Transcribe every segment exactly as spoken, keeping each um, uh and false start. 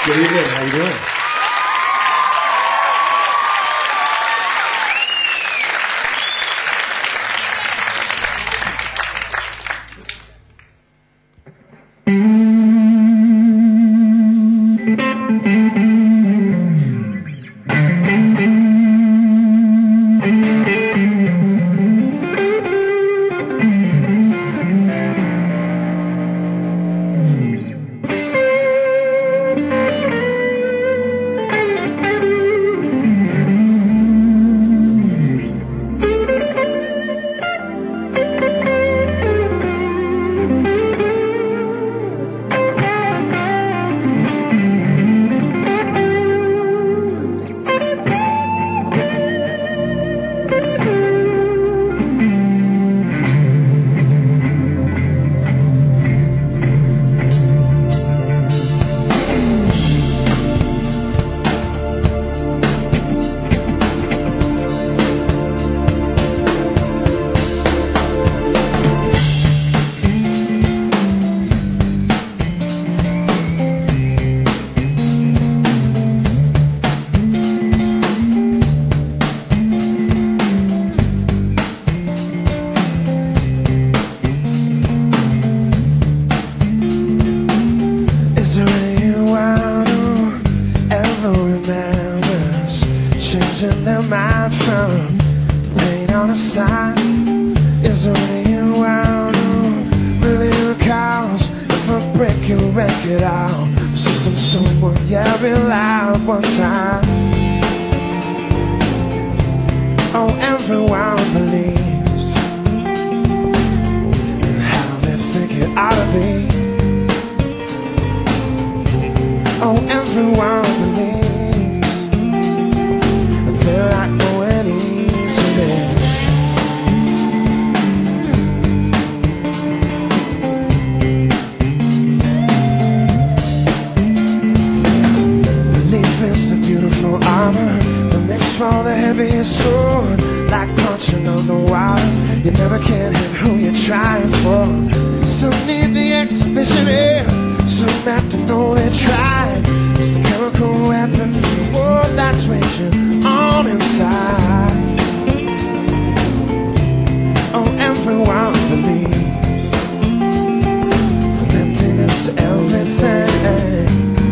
Good evening. How you doing? Changing their mind from paint on a sign. Is there anyone who really recalls if a break you wreck it out for something someone yelled loud one time? Oh, everyone believes in how they think it ought to be. Oh, everyone believes they're not going easily. Belief is a beautiful armor that makes for the heaviest sword. Like punching on the water, you never can hit who you're trying for. Some need the exhibition here, some have to know they tried. It's the chemical weapon for the war that's raging on inside. Oh, everyone believes, from emptiness to everything.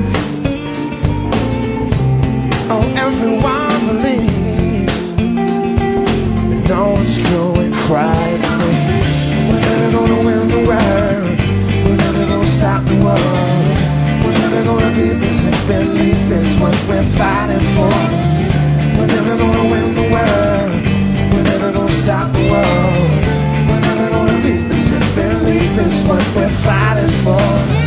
Oh, everyone believes that no one's going quiet to me. We're never gonna win the world, we're never gonna stop the world. We're never gonna beat this, and belief is what we're fighting for. We're never gonna win the world, we're never gonna stop the world. We're never gonna beat this, and belief is what we're fighting for.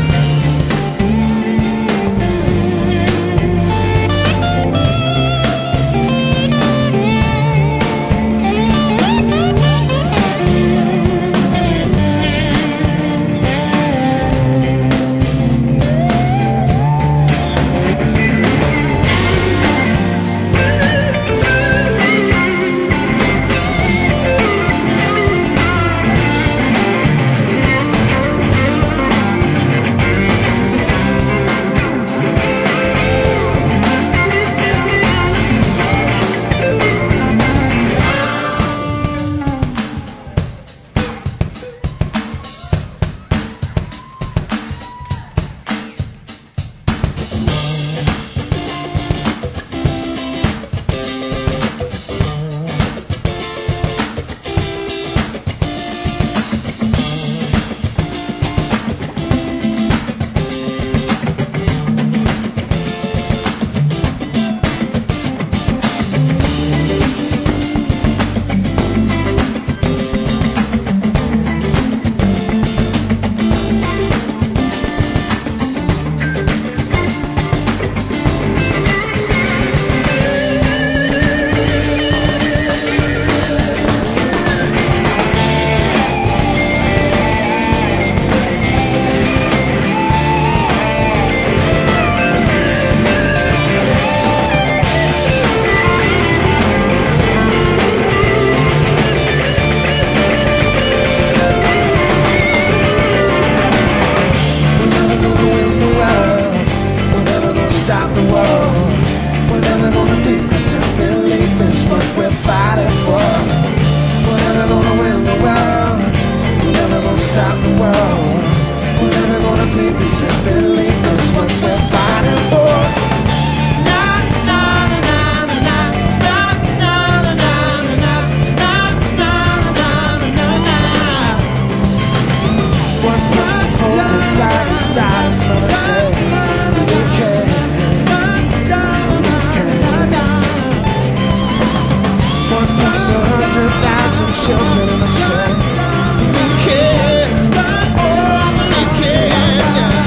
children in the sun. We can, oh, we can, yeah.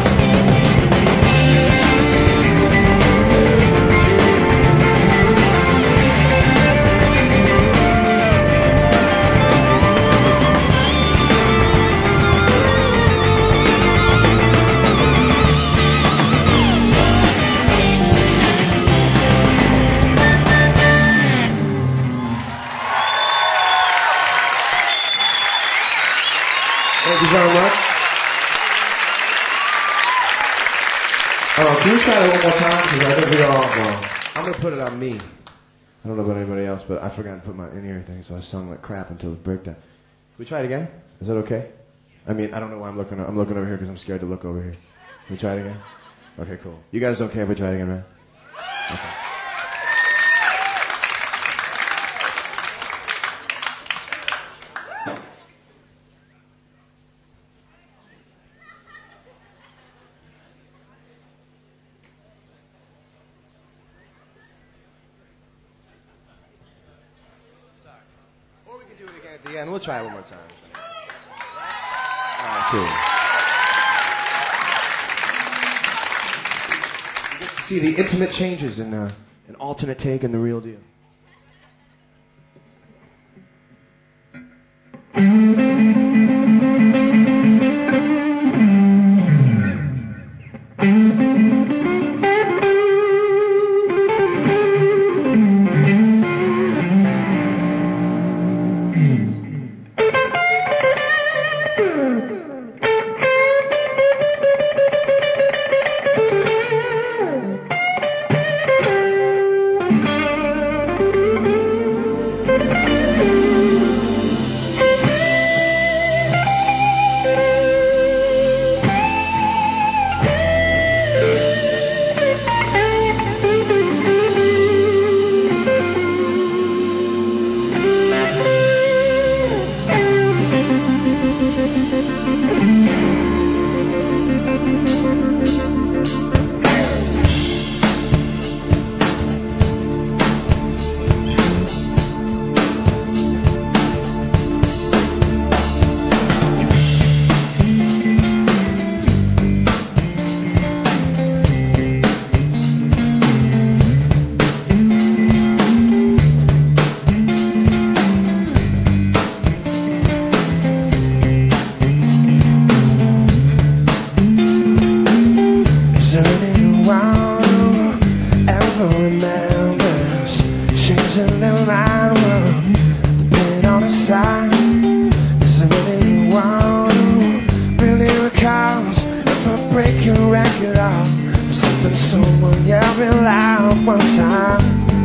Thank you very much. Uh, can we try that one more time? Because I think we all, well, I'm going to put it on me. I don't know about anybody else, but I forgot to put my in-ear thing, so I sung like crap until it broke down. Can we try it again? Is that okay? I mean, I don't know why I'm looking, I'm looking over here because I'm scared to look over here. Can we try it again? Okay, cool. You guys okay if we try it again, man? Okay. At the end, we'll try it one more time. All right, cool. You get to see the intimate changes in uh, an alternate take and the real deal. Break your record off for something someone yelled out one time.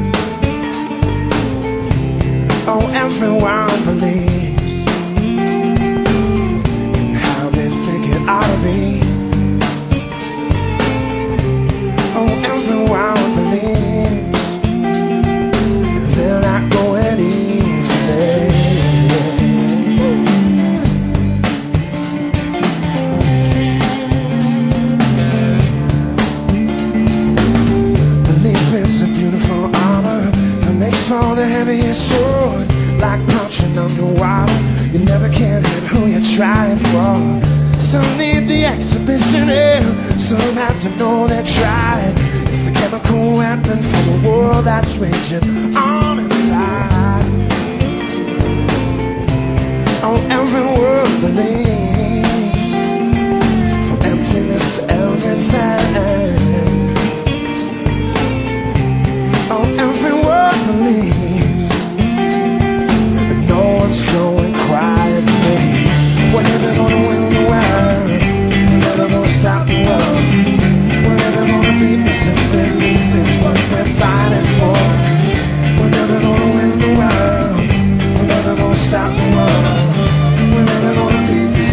Oh, everyone believes in how they think it ought to be. Oh, everyone believes they're not going easily. For the heaviest sword, like punching underwater. You never can hit who you're trying for. Some need the exhibition, and some have to know they're tried. It's the chemical weapon for the war that's raging on inside. Oh, every word believes, from emptiness to everything. Oh, every word believes that no one's going to cry at me. We're never gonna win the world. We're never gonna stop the world. We're never gonna beat this if belief is what we're fighting for. We're never gonna win the world. We're never gonna stop the world. We're never gonna beat this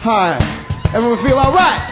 Hi. Everyone feel all right?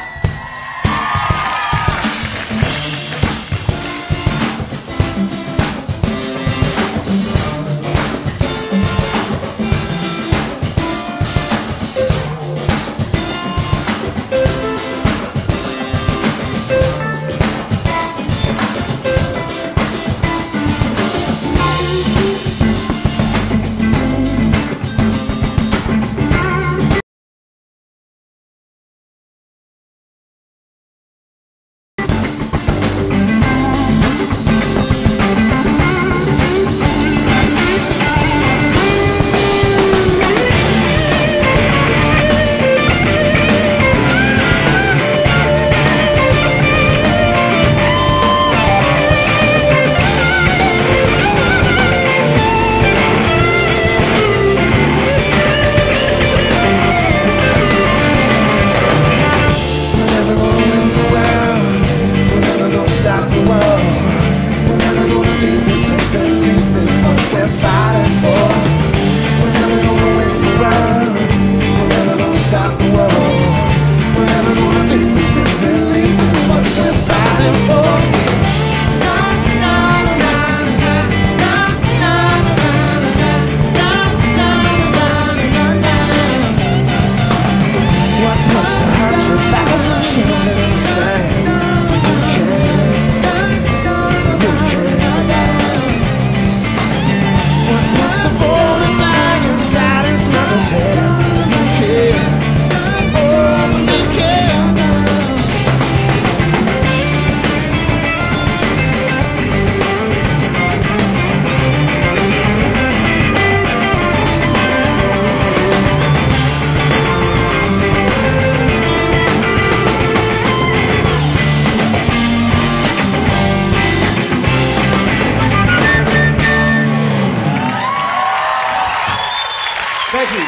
Thank you.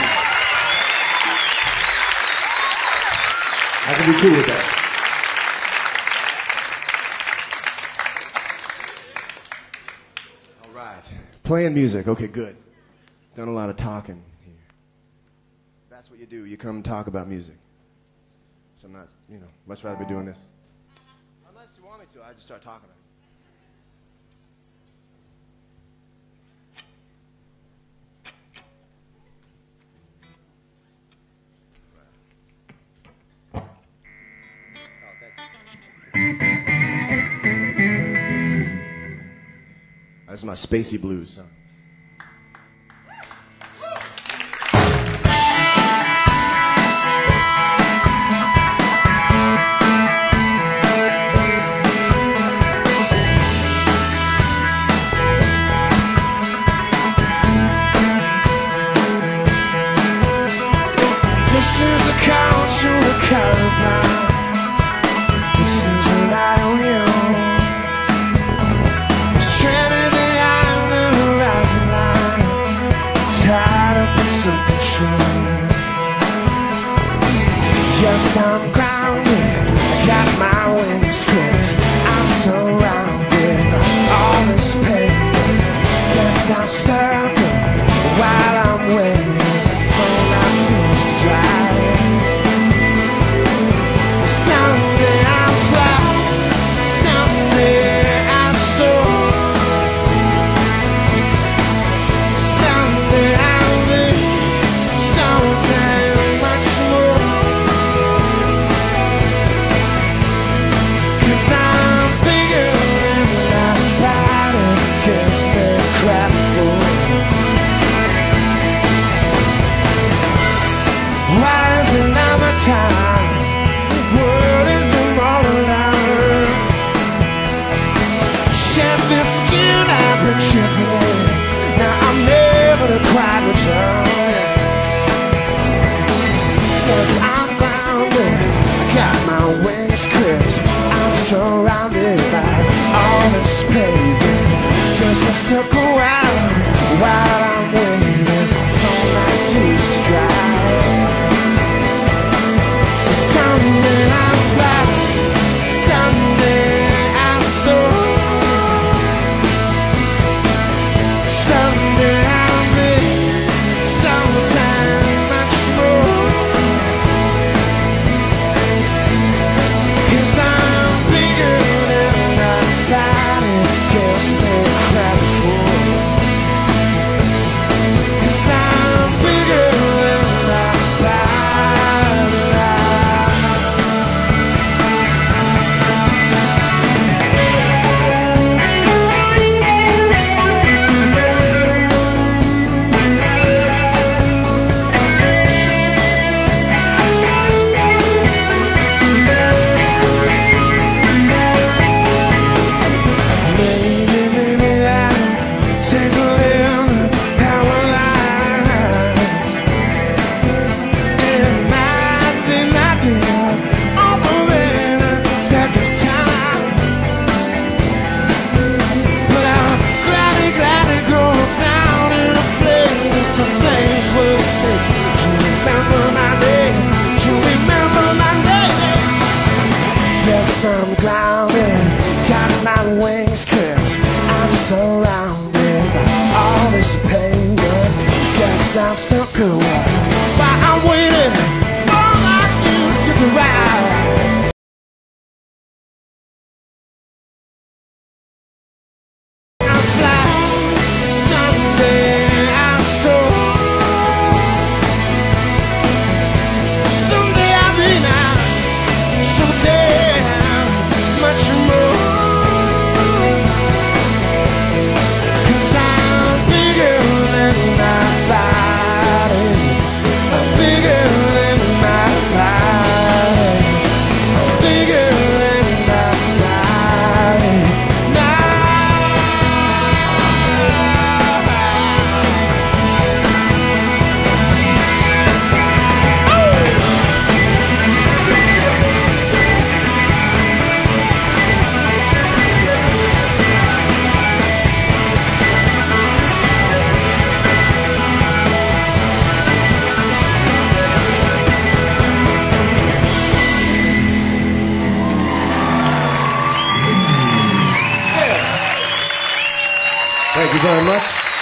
I can be cool with that. All right. Playing music. Okay, good. Done a lot of talking here. That's what you do. You come talk about music. So I'm not, you know, much rather be doing this. Unless you want me to, I just start talking. That's my spacey blues song. This is a call to the caravan. This is a light on you. I'm stranded behind the horizon line, tied up in something true. Yes, I'm grounded, I got my wings clipped. I'm surrounded by all this pain. Yes, I circle while I'm waiting for my fuse to dry. Someday I'll fly, someday I'll soar, someday I'll live, sometime much more. 'Cause I'm bigger than everybody gives me crap for. Why is it not my time? What is the moral hour? Shed this skin I've been chipping in. Now I'm never to quite return. Yes, I'm grounded, I got my wings clipped. I'm surrounded by all this paving. Yes, I circle out while I'm waiting for my fuse to dry. Someday I'll fly, someday I'll soar, someday I'll be sometime much more. sounds so cool. But I'm waiting for my news to arrive. I fly someday, I'm sure. Someday I'll be now, so damn much more. 'Cause I'm bigger than my body. I'm bigger than my body. I'm bigger than my body. Now Thank you very much.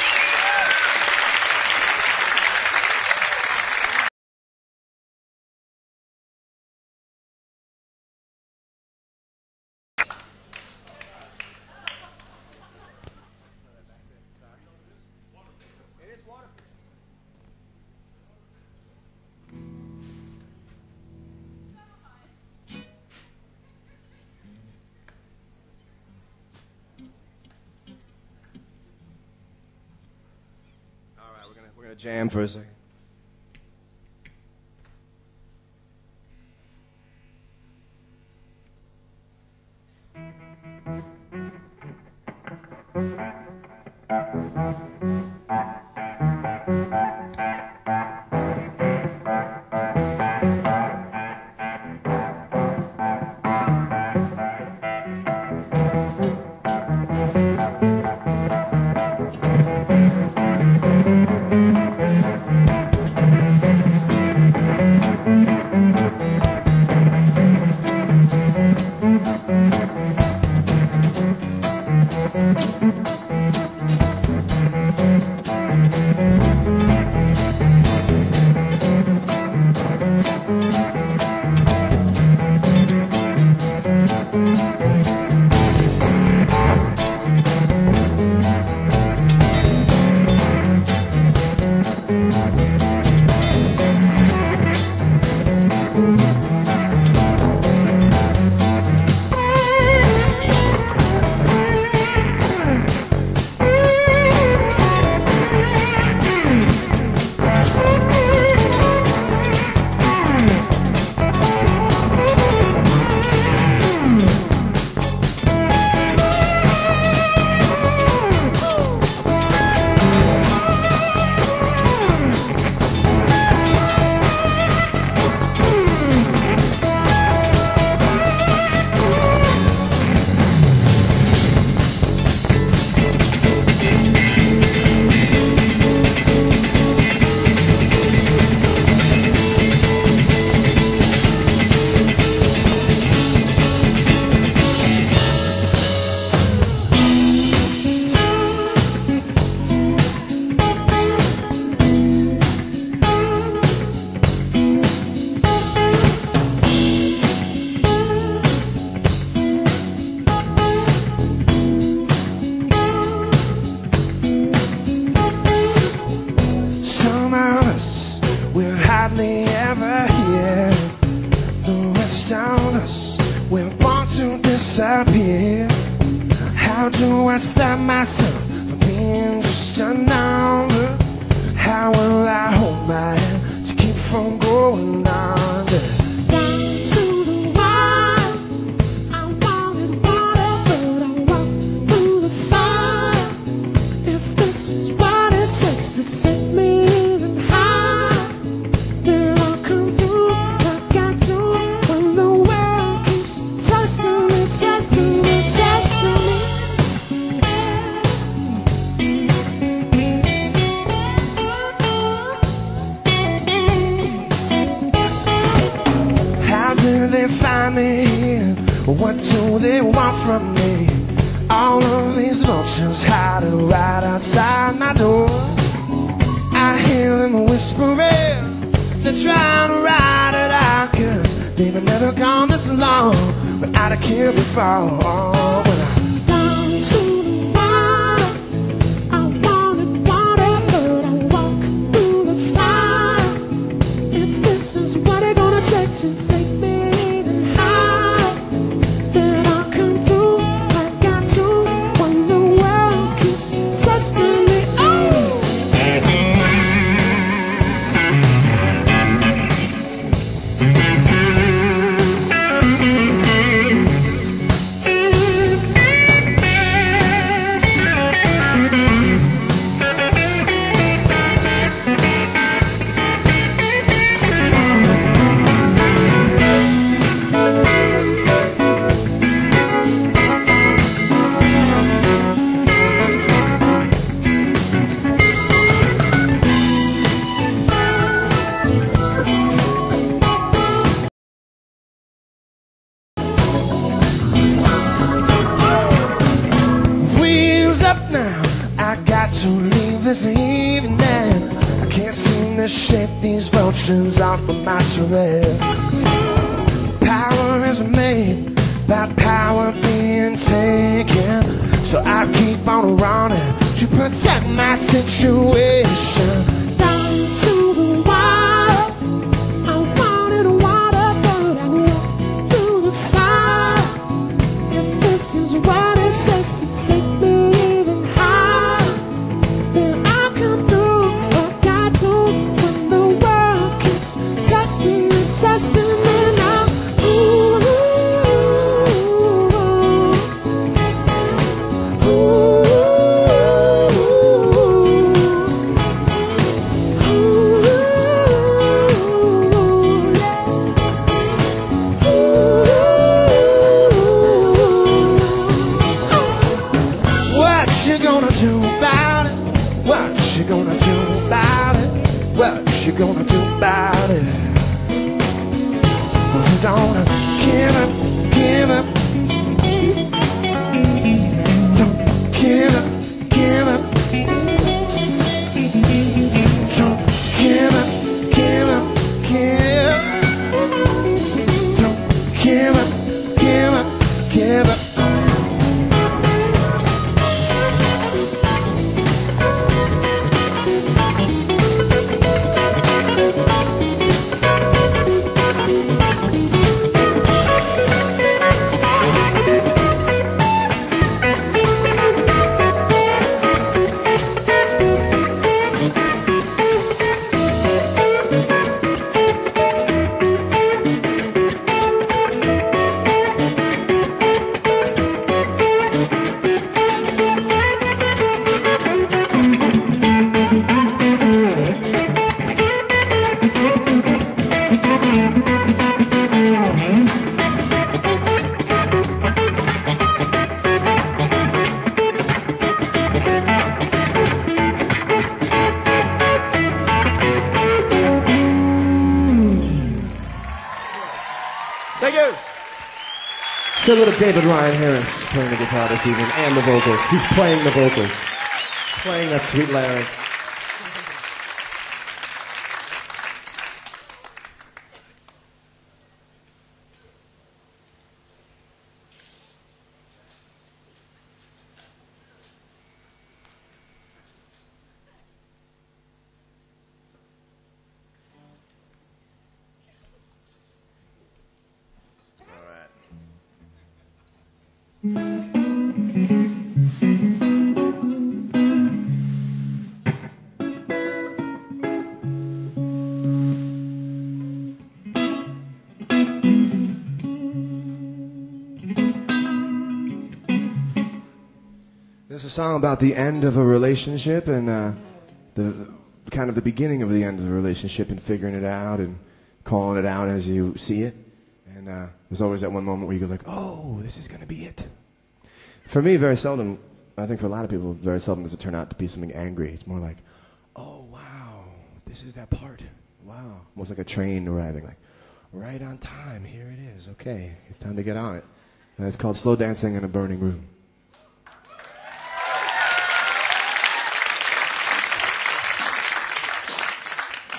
We're gonna jam for a second. hardly ever here. The rest of us, we're born to disappear. How do I stop myself from being just a number? How will I hold my hand to keep from going under? Down to the wire, I wanted water, but I walked through the fire. If this is what it takes to take me even higher, then I'll come through like I do when the world keeps testing me, testing me, testing me. How do they find me here? What do they want from me? All of these vultures hiding right outside my door. I hear them whispering, they're trying to ride it out, 'cause they've never gone this long without a care before. When I down to the water, I wanted water, but I walk through the fire. If this is what it's gonna take to take me even higher, then I'll come through like I do when the world keeps testing me. To leave this evening, I can't seem to shake these vultures off of my terrain. Power is made by power being taken, so I keep on running to protect my situation. Down to the water, I wanted water, but I walked through the fire. If this is what it takes to take me even higher, then I'll come through like I do when the world keeps testing me, testing me now. Ooh, ooh, ooh, ooh, ooh. What you gonna do about it? What you gonna do about it? What you gonna do about it? Don't give up, give up. Don't give up, give up. Don't give up, give up, give up. Don't give up, give up, give up. Thank you. So little David Ryan Harris playing the guitar this evening and the vocals. He's playing the vocals. Playing that sweet larynx. There's a song about the end of a relationship and uh, the kind of the beginning of the end of the relationship and figuring it out and calling it out as you see it. And uh, there's always that one moment where you go like, oh, this is going to be it. For me, very seldom, I think for a lot of people, very seldom does it turn out to be something angry. It's more like, oh, wow, this is that part. Wow. Almost like a train arriving, like, right on time, here it is. Okay, it's time to get on it. And it's called Slow Dancing in a Burning Room.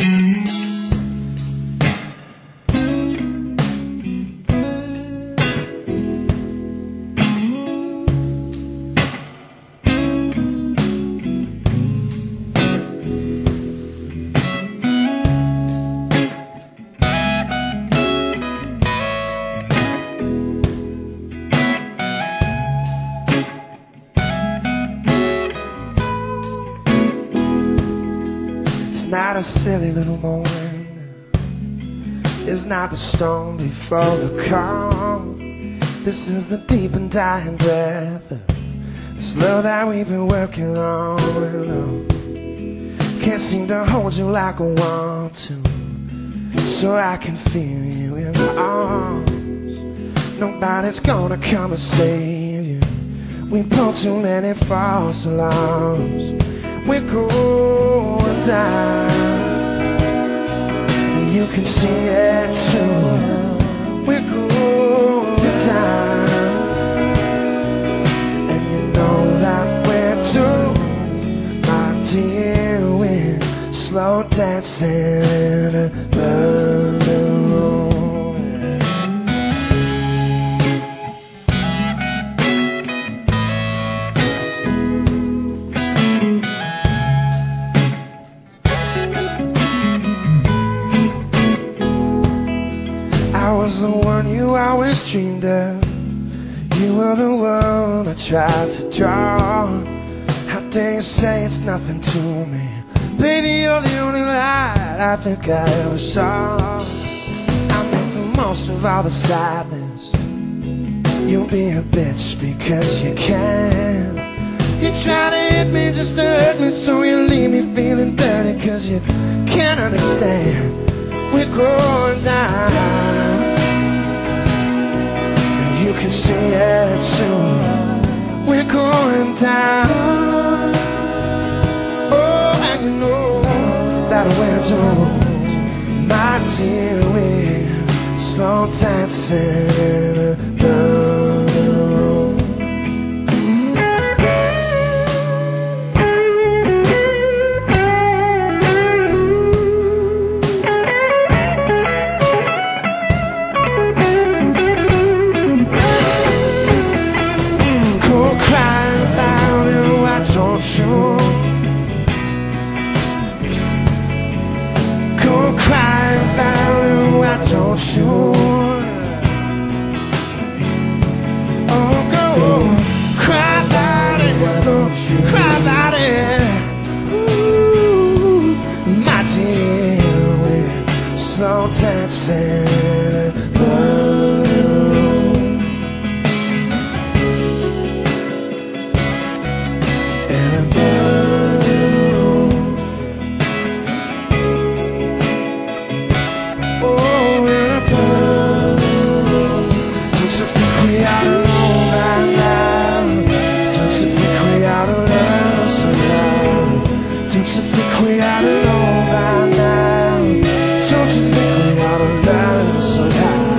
It's not a silly little moment. It's not the storm before the calm. This is the deep and dying breath of this love that we've been working on and on. Can't seem to hold you like I want to, so I can feel you in my arms. Nobody's gonna come and save you. We pulled too many false alarms. We're going down, and you can see it too. We're going down, and you know that we're too. My dear, we're slow dancing in a burning room. I was the one you always dreamed of. You were the one I tried to draw. How dare you say it's nothing to me? Baby, you're the only light I think I ever saw. I make the most of all the sadness. You'll be a bitch because you can. You try to hit me just to hurt me, so you leave me feeling dirty, cause you can't understand. We're growing down, and you can see it too. We're going down. Oh, and you know that we're doomed. My dear, we're slow dancing in a burning room. Cry about it, why don't you? Oh, go cry about it, go cry about it. Ooh, my dear, we're slow dancing in a burning room. In a burning room. Don't you think we ought to know by now? Don't you think we ought to learn so now?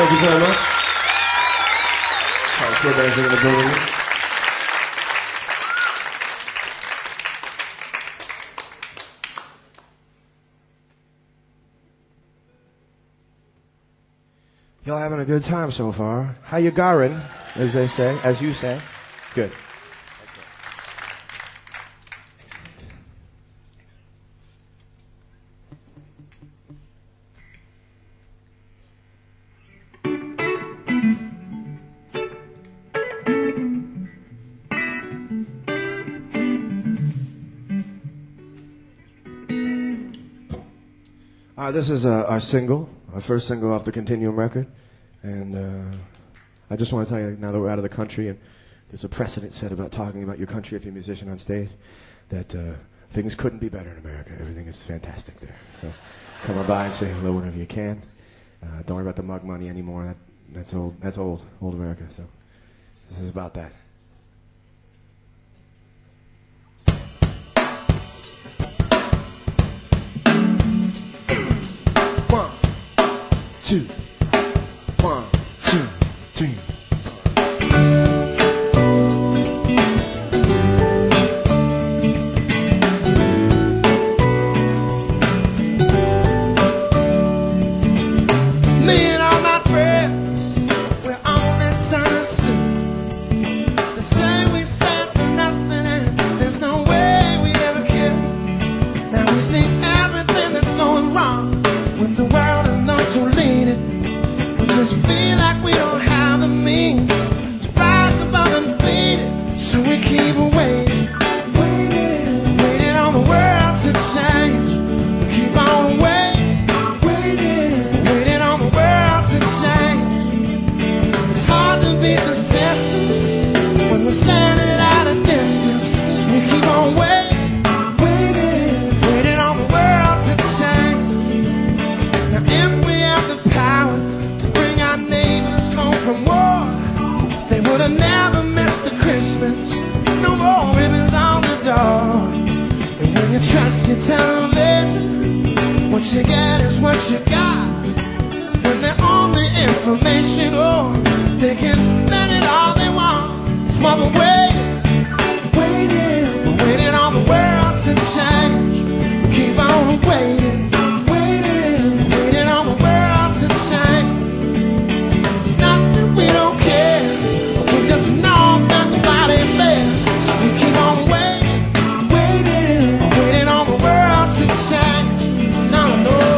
Thank you very much. Sorry, slow dancing in the building. Y'all having a good time so far? How you garin, as they say, as you say? Good. Uh, this is uh, our single, our first single off the Continuum record. And uh, I just want to tell you, now that we're out of the country, and there's a precedent set about talking about your country if you're a musician on stage, that uh, things couldn't be better in America. Everything is fantastic there. So come on by and say hello whenever you can. Uh, don't worry about the mug money anymore. That, that's old. That's old. Old America. So this is about that. Two, one, two, three. Me and all my friends, we're all misunderstood. They say we stand for nothing and there's no way we ever care. Now we see everything that's going wrong with the world and those who lead it. We just feel like we don't have the means to rise above and beat it. So we keep waiting, waiting, waiting on the world to change. We keep on waiting, waiting, waiting on the world to change. It's hard to beat the system when we're standing at a distance. So we keep on waiting, waiting, waiting on the world to change. Now if we have the power to bring our neighbors home from war, they would have never missed a Christmas. No more ribbons on the door. And when you trust your television, what you get is what you got. When they're only information, oh, they can learn it all they want. It's more than waiting, waiting, we're waiting on the world to change. We keep on waiting, waiting, waiting on the world to change. It's not that we don't care, we just know that nobody there. So we keep on waiting, waiting, waiting on the world to change. No, no.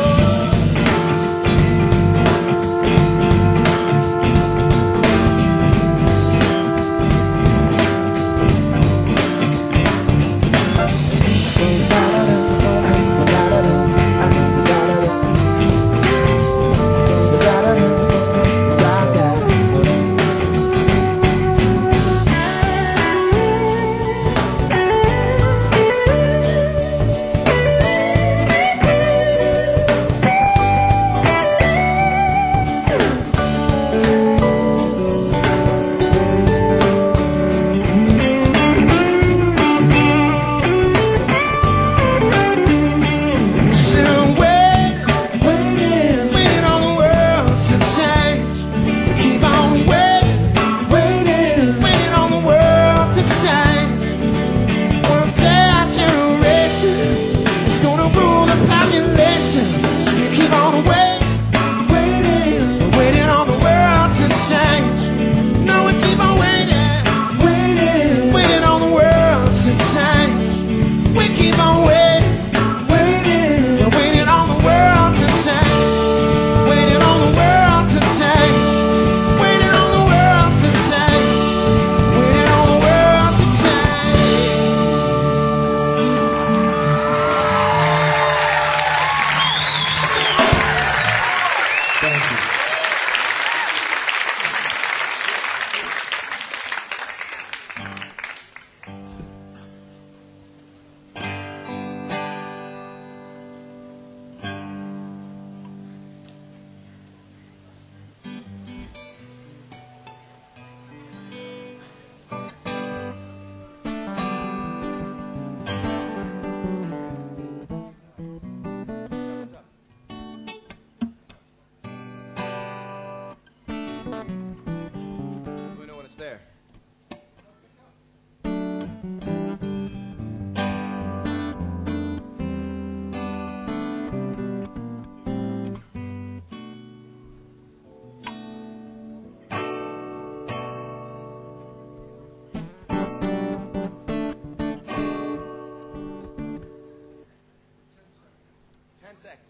nine seconds.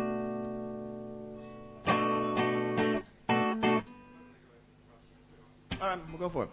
All right, we'll go for it.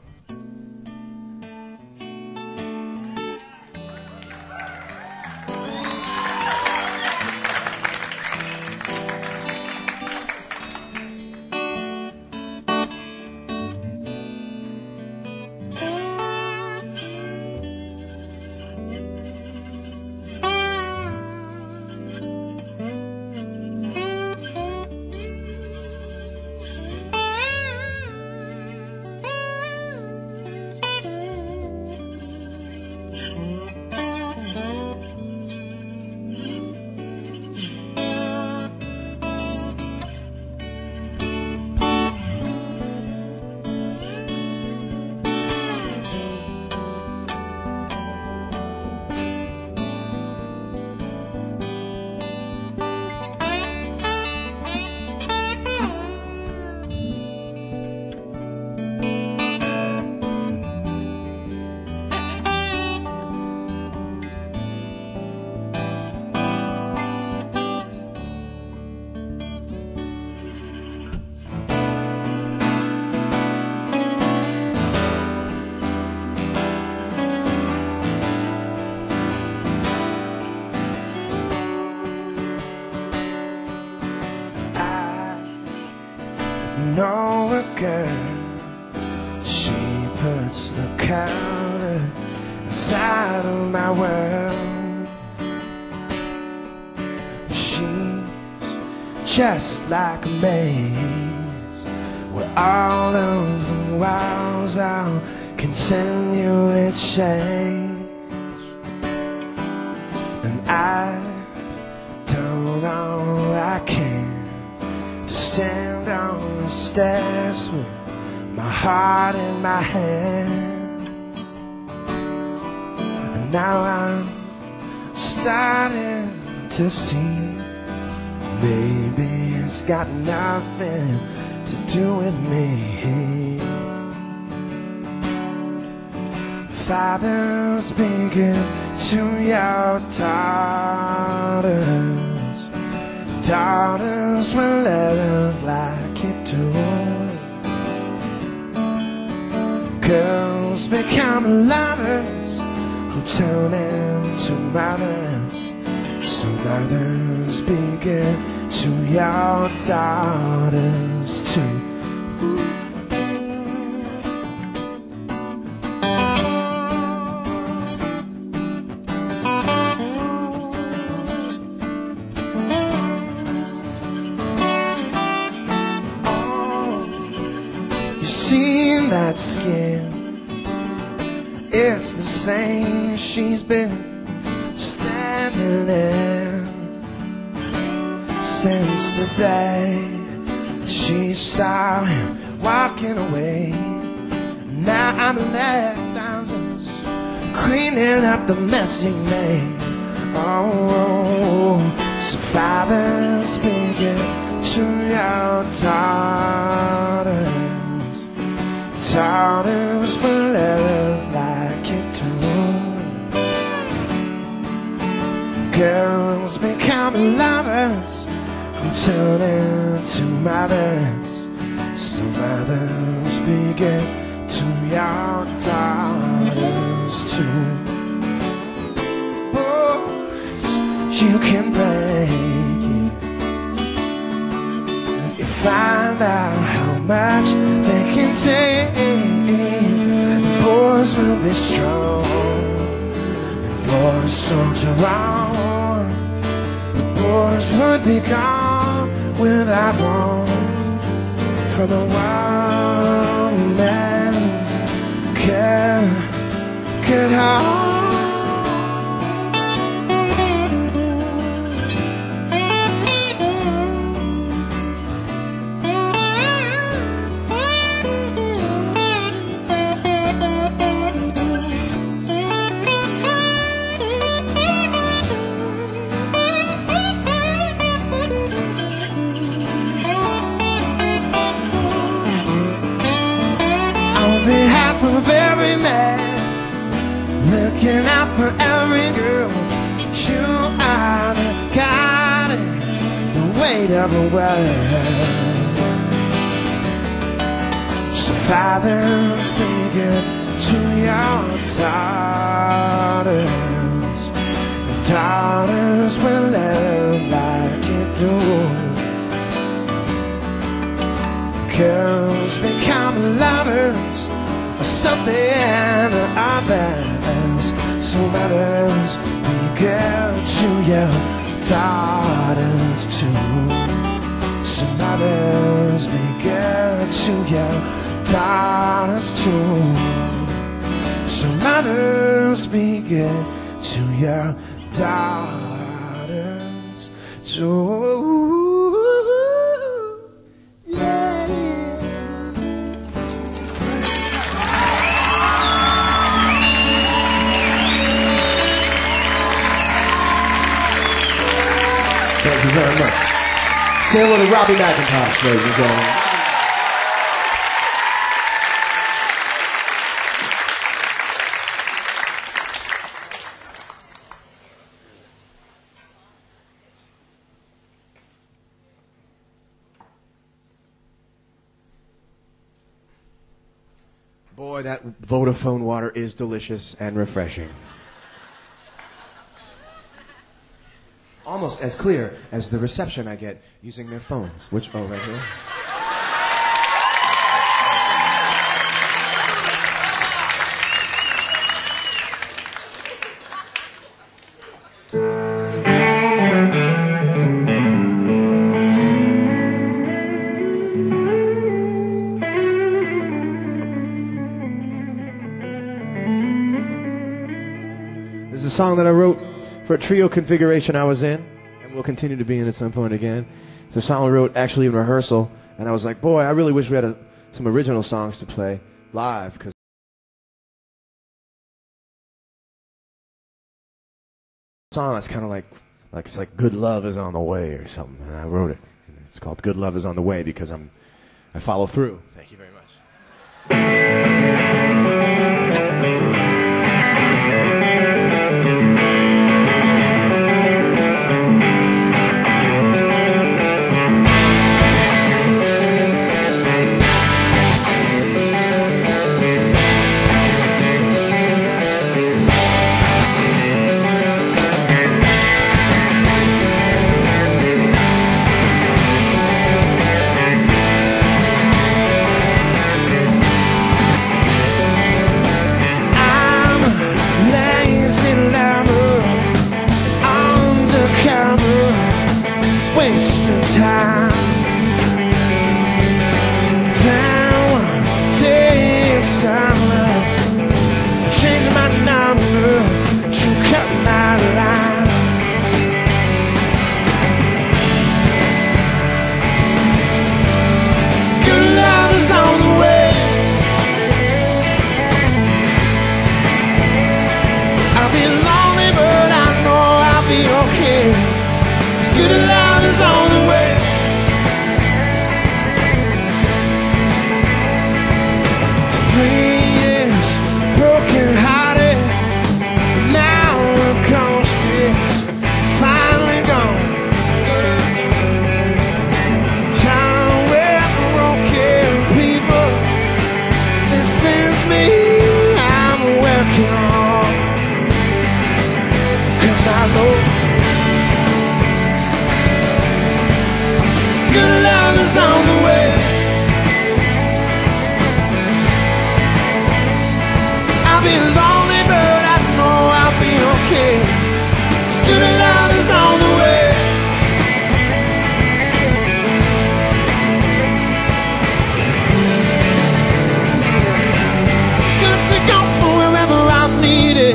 know a girl, she puts the color inside of my world. She's just like a maze where all of the walls are continually change, and I've done all I can to stand on the stairs with my heart in my hands. And now I'm starting to see maybe it's got nothing to do with me. Fathers, speaking to your daughters, daughters will live like you do. Girls become lovers who turn into mothers. So mothers, begin to your daughters too. See that skin, it's the same she's been standing in since the day she saw him walking away. Now I'm left, I'm just cleaning up the mess he made. Oh, so fathers, begin to your daughters, daughters will live like you do. Girls become lovers who turn into mothers. So mothers, begin to your daughters too. Boys, you can break it. You find out how much they can take. Boys will be strong, and boys songs are wrong. The boys would be gone without warmth from a woman's good, good heart. On behalf of every man, look need everywhere. So fathers, bring it to your daughters. And daughters will live like you do. Girls become lovers or something or others. So mothers, be good to your daughters too. So mothers, be good to your daughters too. So mothers, be good to your daughters too. Thank you very much. Say hello to Robbie McIntosh, ladies and gentlemen. Boy, that Vodafone water is delicious and refreshing. Almost as clear as the reception I get using their phones. Which, oh, right here. This is a song that I wrote for a trio configuration I was in, and will continue to be in at some point again. It's a song I wrote actually in rehearsal, and I was like, boy, I really wish we had a, some original songs to play live, because song that's kind of like, like it's like Good Love Is on the Way or something, and I wrote it. It's called Good Love Is on the Way because I'm, I follow through. Thank you very much. Wasting time. Then one day in summer, changed my number to cut my line. Good love is on the way. I'll be lonely, but I know I'll be okay. It's good love is on the way. Three years broken hearted, now the coast is finally gone. Time with broken people, this is me I'm working on. 'Cause I know good love is on the way. I'll be lonely, but I know I'll be okay. 'Cause good love is on the way. Good to go for wherever I'm needed.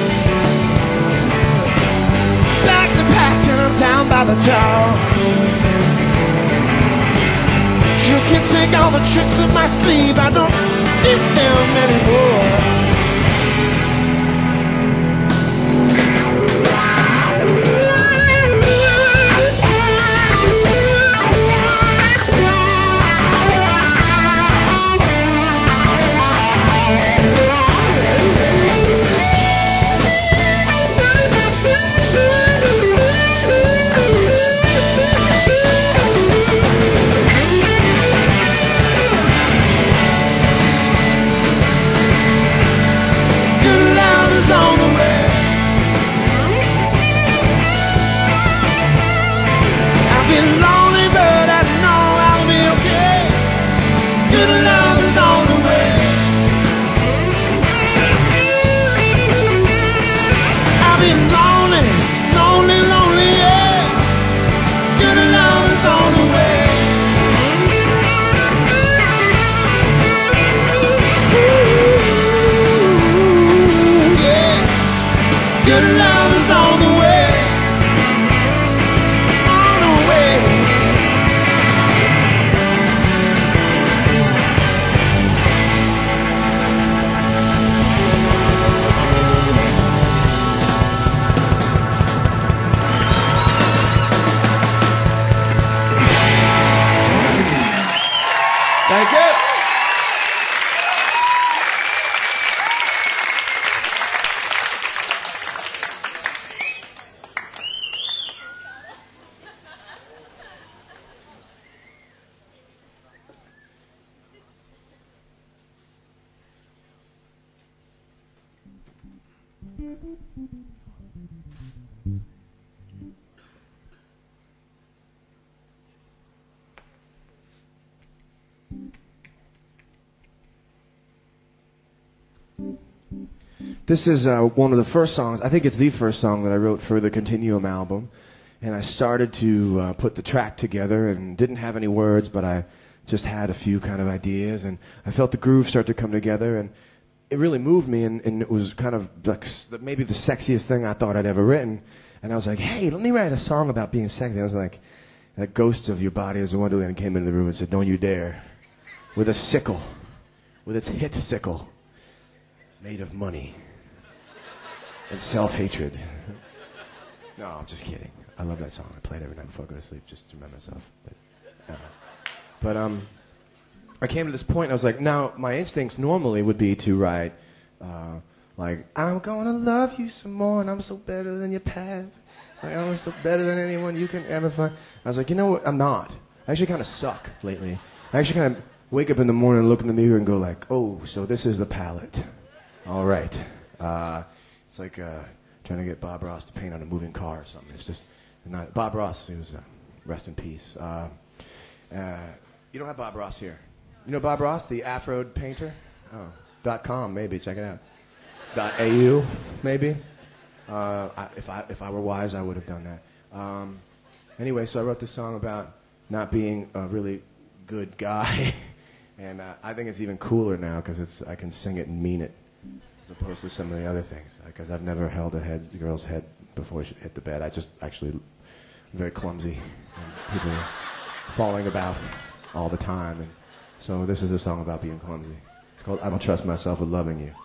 Bags are packed and I'm down by the door. You can take all the tricks up my sleeve, I don't need them anymore. been lonely, but I know I'll be okay. Good love is on the way. I've been lonely, lonely, lonely, yeah. Good love is on the way. Ooh, yeah. Good love is on the way. On the way. Thank you. This is uh, one of the first songs, I think it's the first song that I wrote for the Continuum album. And I started to uh, put the track together and didn't have any words, but I just had a few kind of ideas. And I felt the groove start to come together, and it really moved me. And, and it was kind of like maybe the sexiest thing I thought I'd ever written. And I was like, hey, let me write a song about being sexy. I was like, that ghost of your body is a wonderland came into the room and said, don't you dare. With a sickle, with its hit sickle, made of money and self-hatred. No, I'm just kidding. I love that song. I play it every night before I go to sleep just to remind myself. But, uh, but um, I came to this point, and I was like, now, my instincts normally would be to write, uh, like, I'm gonna love you some more, and I'm so better than your past. Like, I'm so better than anyone you can ever find. I was like, you know what? I'm not. I actually kind of suck lately. I actually kind of wake up in the morning and look in the mirror and go like, oh, so this is the palette. All right. Uh, it's like uh, trying to get Bob Ross to paint on a moving car or something. It's just not. Bob Ross, he was, uh, rest in peace. Uh, uh, you don't have Bob Ross here. You know Bob Ross, the Afro painter? Oh, dot com, maybe. Check it out. Dot A U, maybe. Uh, I, if I if I were wise, I would have done that. Um, anyway, so I wrote this song about not being a really good guy, and uh, I think it's even cooler now because it's I can sing it and mean it, as opposed to some of the other things. Because I've never held a head, the girl's head before she hit the bed. I just actually am very clumsy, and people are falling about all the time, and so this is a song about being clumsy. It's called "I Don't Trust Myself with Loving You."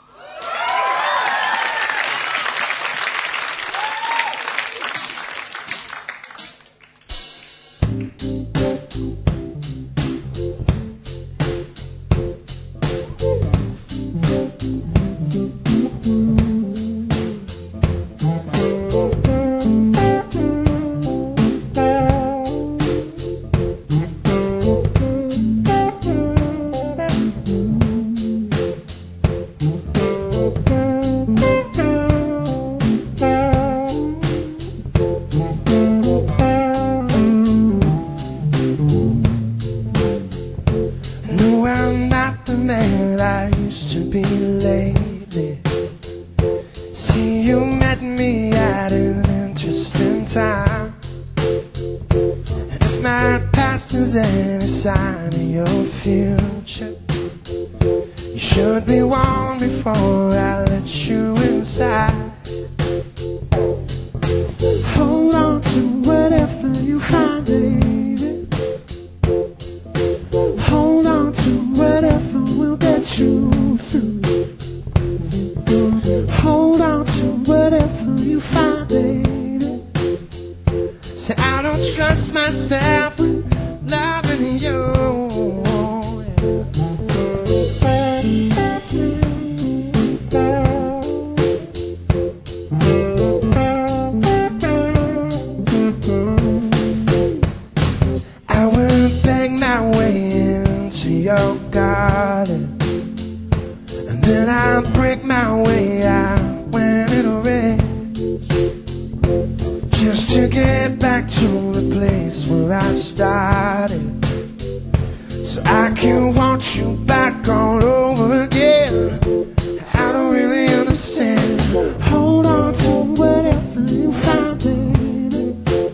Just to get back to the place place where I started, so I can want you back all over again. I don't really understand. Hold on to whatever you find, baby.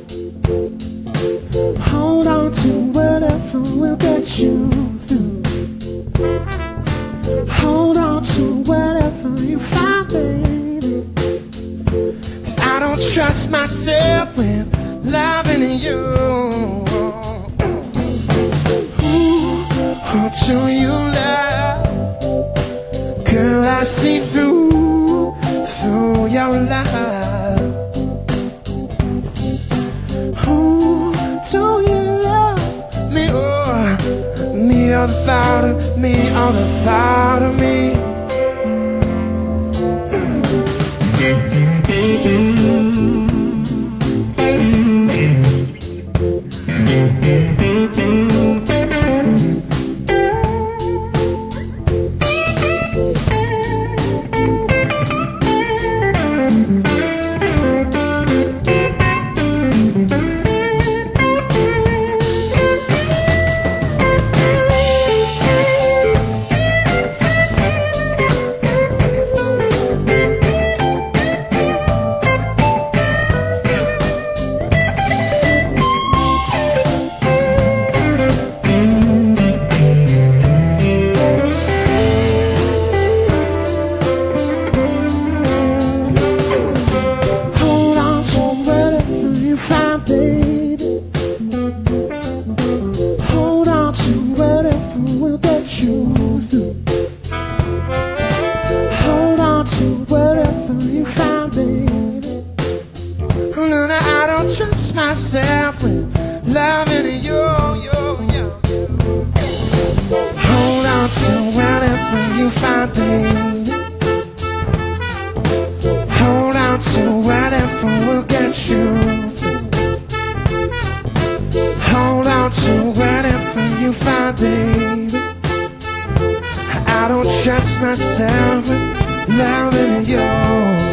Hold on to whatever will get you through. Hold on to whatever you find, baby. Cause I don't trust myself with loving you. Who do you love? Girl, I see through, through your love. Who do you love? Me or, me or the thought of me, or the thought of me. Trust myself with loving you, you, you. Hold on to whatever you find, baby. Hold on to whatever will get you through. Hold on to whatever you find, baby. I don't trust myself with loving you.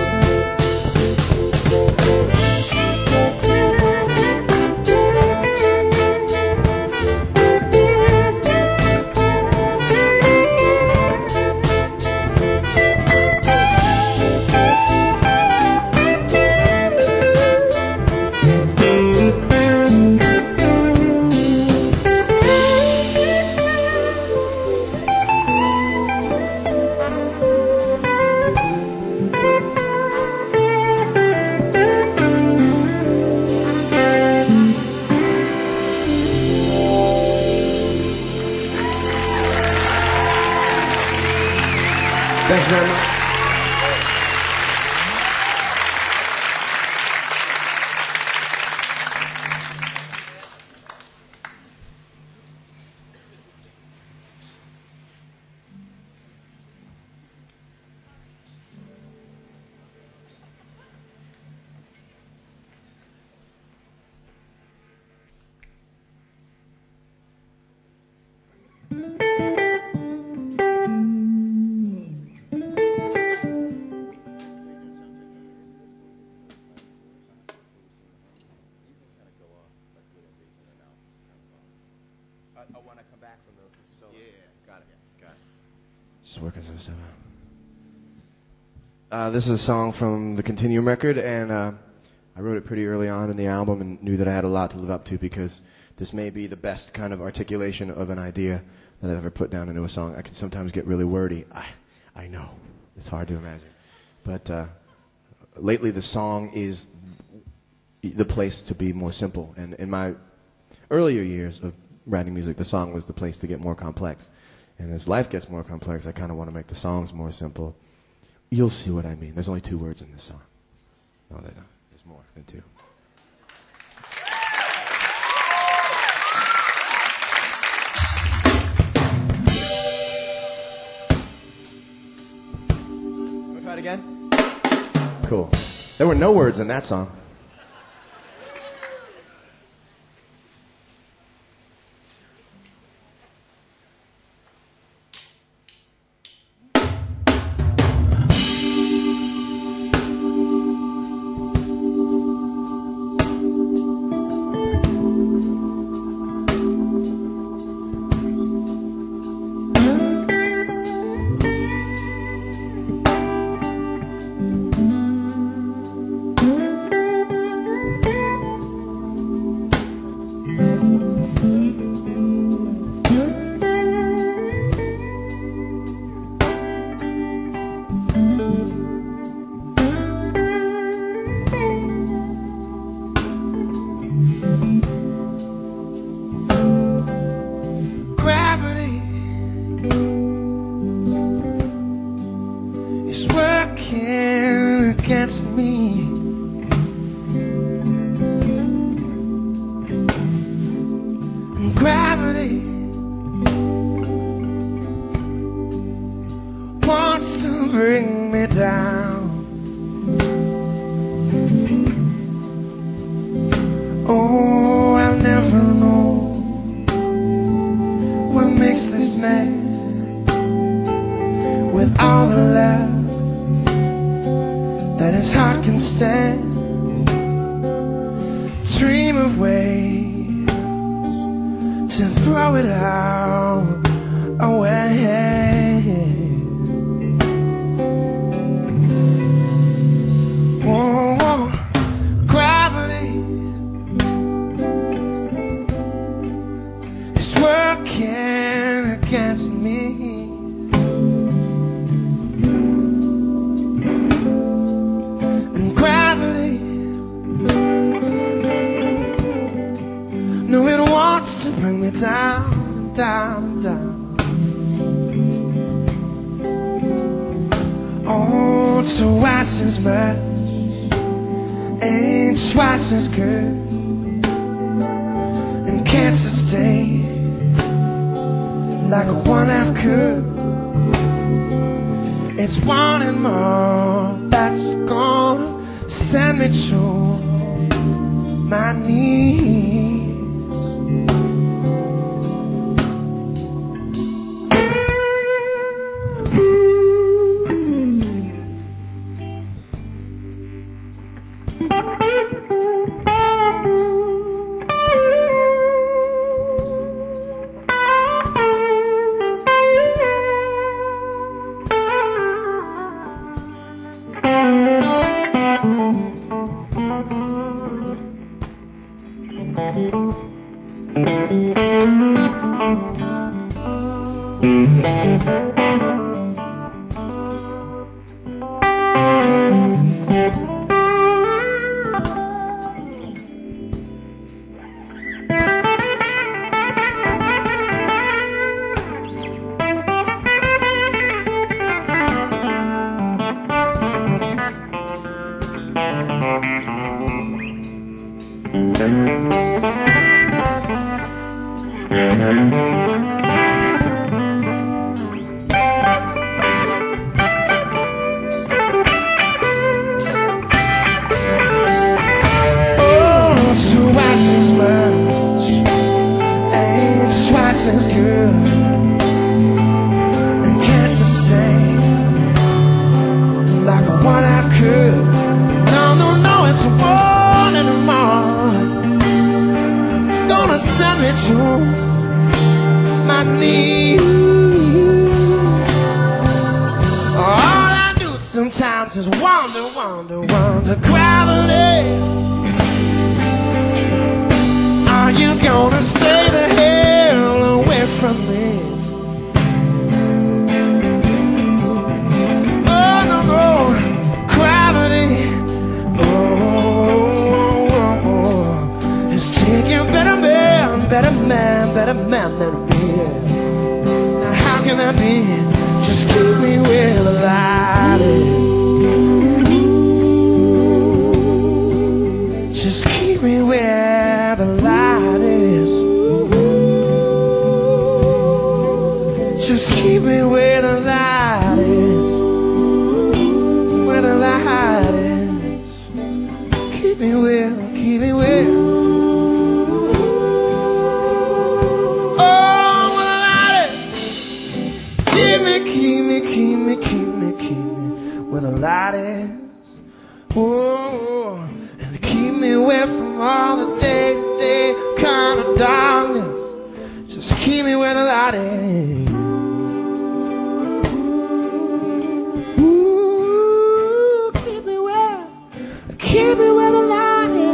Thanks very much. I want to come back from the solo. Yeah, got it. Got it. Just working some stuff out. Uh, this is a song from the Continuum record, and uh, I wrote it pretty early on in the album and knew that I had a lot to live up to because this may be the best kind of articulation of an idea that I've ever put down into a song. I can sometimes get really wordy. I, I know. It's hard to imagine. But uh, lately the song is the place to be more simple. And in my earlier years of writing music, the song was the place to get more complex. And as life gets more complex, I kind of want to make the songs more simple. You'll see what I mean. There's only two words in this song. No, there's more than two. Can we try it again? Cool. There were no words in that song. against me. And gravity wants to bring me down. Oh, I'll never know what makes this man, with all the love that his heart can stand, dream of ways to throw it all away. Oh, gravity is working against me. And gravity, no, it wants to bring me down, down, down. Oh, twice as much ain't twice as good, and can't sustain like a one half could. It's wanting more that's gonna send me to my knees. As good and can't sustain like a one half could. No, no, no, it's one anymore. Gonna send me to my knees. All I do sometimes is wonder, wonder, wonder. Gravity, are you gonna stay the hell away from me? Oh, no, no, gravity, oh, oh, oh, oh, is taking better man, better man, better man than me. Now how can that be? Just keep me where the light is. Just keep me where the light is. Just keep me where the light is. Where the light is. Keep me where, keep me where. Oh, where the light is. Keep me, keep me, keep me, keep me, keep me where the light is. Oh, and keep me away from all the day-to-day kind of darkness. Just keep me where the light is. Keep me where the light is.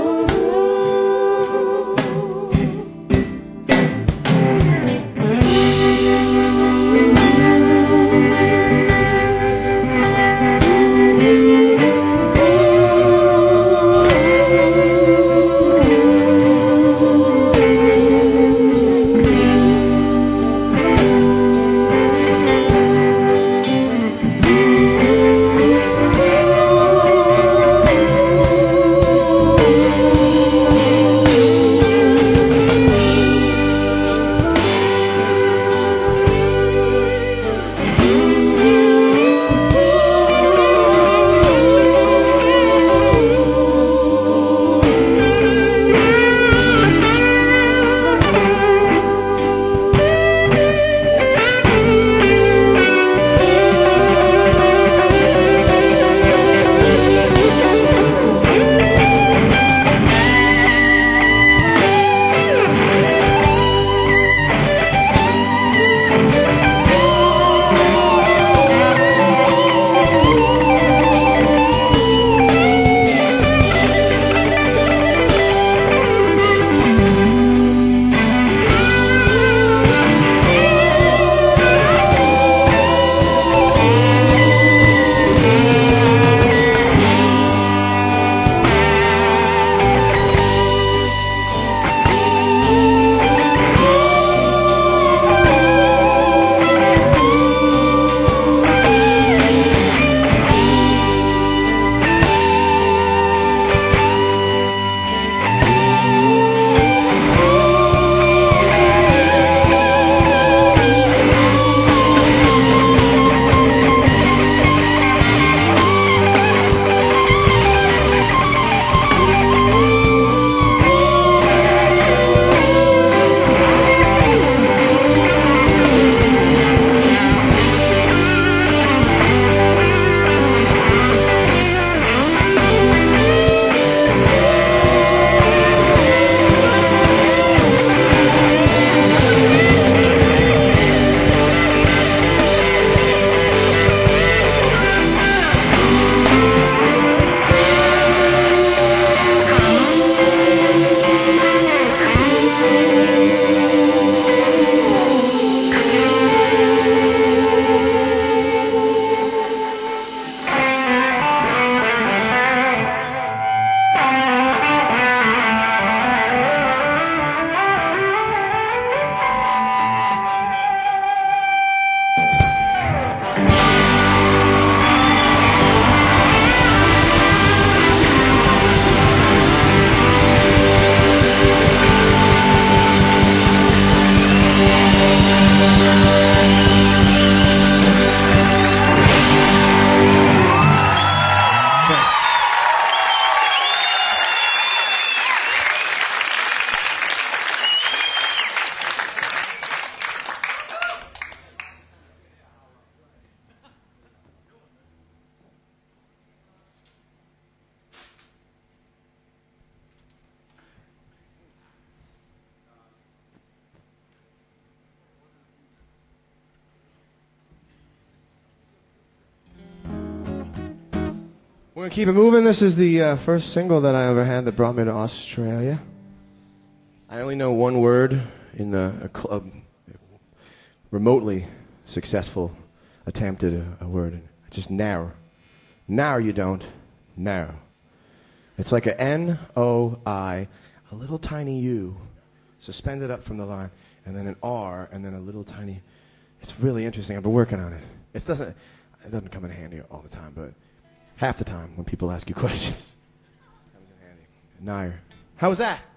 We're going to keep it moving. This is the uh, first single that I ever had that brought me to Australia. I only know one word in the, a club, remotely successful attempt at a, a word. Just narrow. Narrow you don't. Narrow. It's like a N O I, a little tiny U, suspended up from the line, and then an R, and then a little tiny... It's really interesting. I've been working on it. It doesn't, it doesn't come in handy all the time, but half the time when people ask you questions, it comes in handy. Nair. How was that?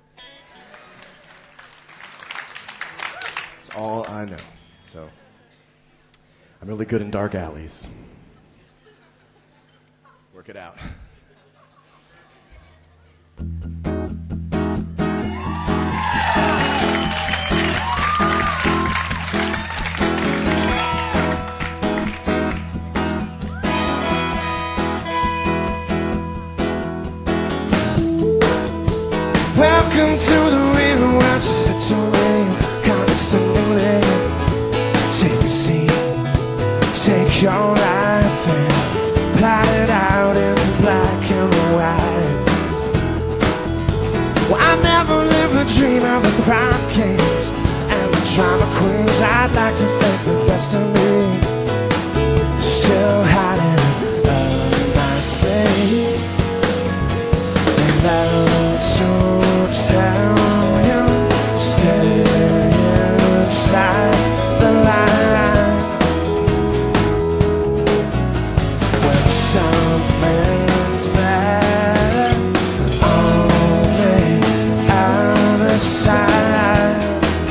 That's all I know. So, I'm really good in dark alleys. Work it out. Welcome to the real world, she said to me condescendingly. Take a seat, take your life and plot it out in black and white. Well, I never live a dream of the crime kings and the drama queens. I'd like to think the best of me is still hiding under my sleeve. And love to tell you, stay inside the line. When something's bad on the other side,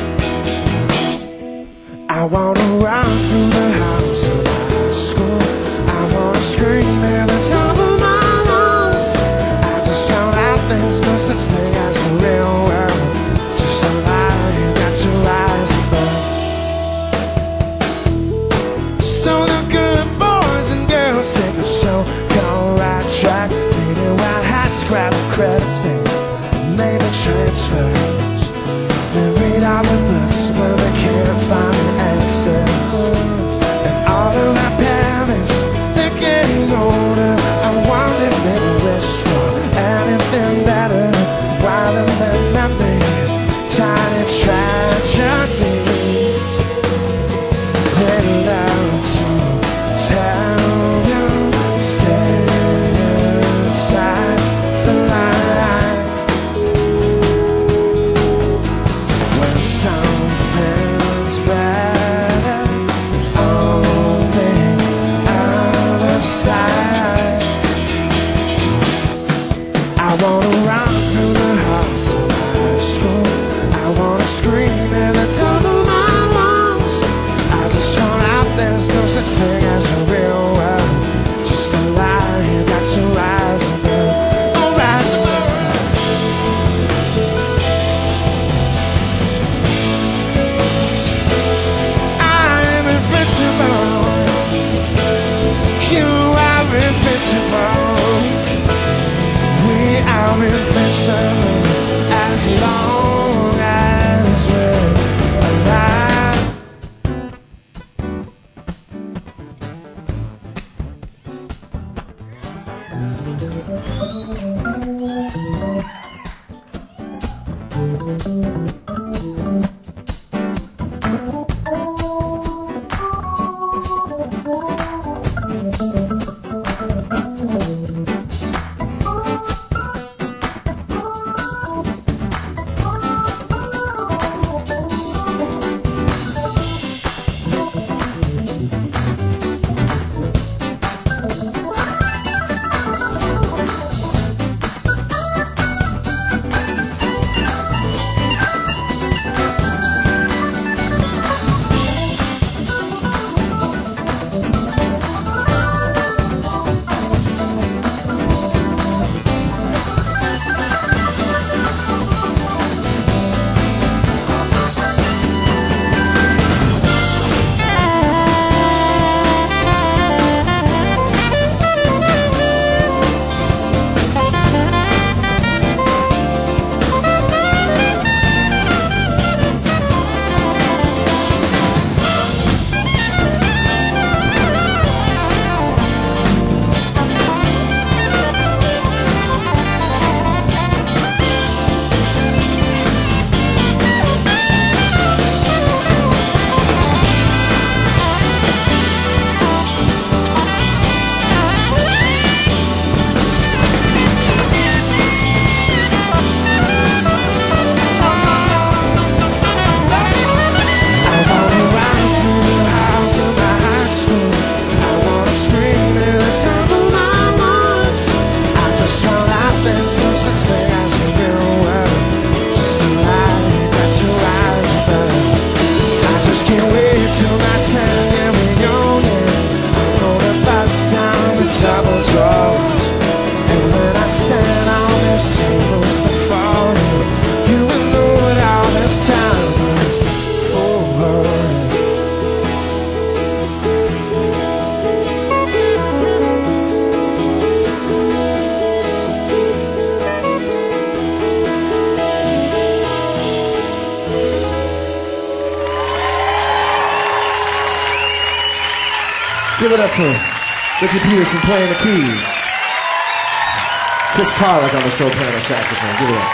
I wanna run through the house of high school. I wanna scream at the top of my lungs. I just found out there's no such thing as a real world, just a lie you got to rise above. So the good boys and girls take a so-called right track, faded white hats, grab the credits and maybe transfers. They read all the books but they can't find the answer. And all of my parents, they're getting older. I wonder if they wished for anything better. While in their memories, tiny tragedies, they love to tell you, stay inside the line. When something's bad on the other side, I wanna run through the halls of high school. I wanna scream at the top of my lungs. I just found out there's no such thing as a real world, just a lie you got to rise above. Oh, rise above. I am invincible. You are invincible. We are invincible as long as we're alive. Give it up for Ricky Peterson playing the keys. Chris Carlick on the soprano saxophone. Give it up.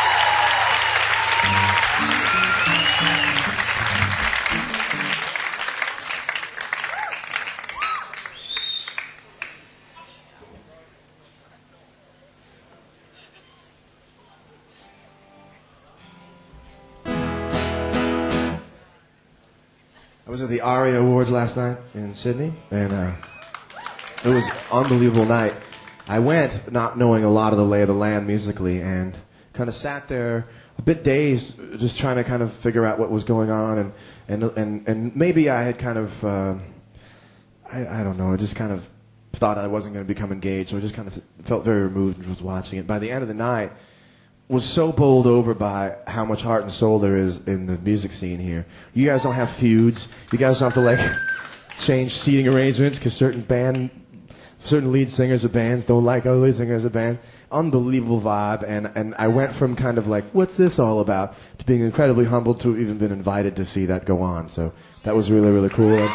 I was at the ARIA Awards last night in Sydney, and uh, it was an unbelievable night. I went not knowing a lot of the lay of the land musically, and kind of sat there a bit dazed, just trying to kind of figure out what was going on, and and and, and maybe I had kind of, uh, I, I don't know, I just kind of thought I wasn't going to become engaged, so I just kind of felt very removed and was watching it. By the end of the night, was so bowled over by how much heart and soul there is in the music scene here. You guys don't have feuds. You guys don't have to like change seating arrangements because certain band, certain lead singers of bands don't like other lead singers of band. Unbelievable vibe, and and I went from kind of like, what's this all about, to being incredibly humbled to have even been invited to see that go on. So that was really really cool. And,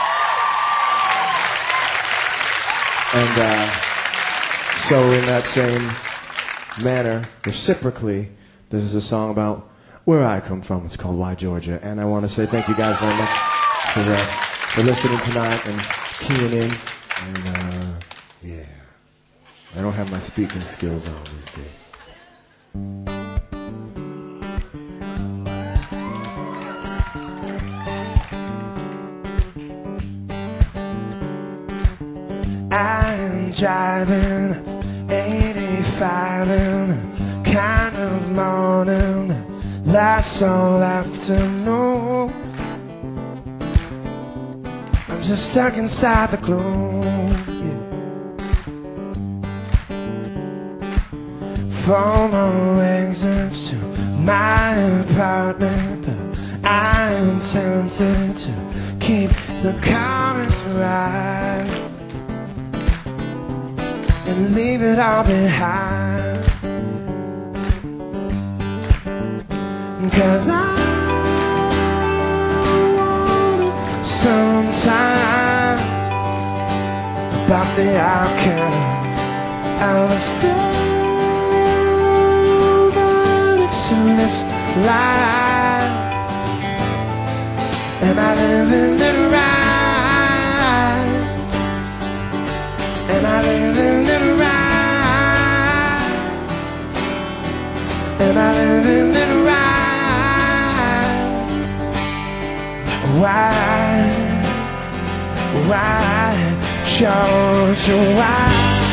and uh, so in that same manner, reciprocally, this is a song about where I come from. It's called Why Georgia, and I want to say thank you guys very much for, uh, for listening tonight and keying in. And uh, yeah, I don't have my speaking skills on these days. I'm driving eighty-five in a kind of morning, last all afternoon. I'm just stuck inside the gloom, yeah. From no exits to my apartment, but I'm tempted to keep the current right and leave it all behind. 'Cause I wonder sometime about the outcome of a still verdicts in this life. Am I living it right? Am I living it right? Am I living it right? Why, why, Georgia, why?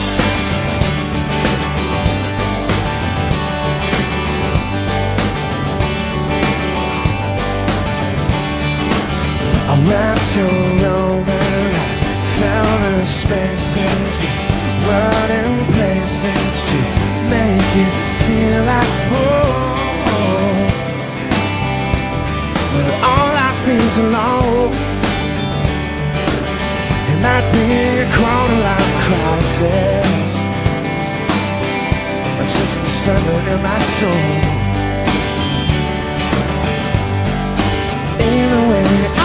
I went to Rome and I found the spaces, running places to make it feel like home. But all I feel is alone, and I'd be a quarter-life crisis. It's just disturbing in my soul. Either way, I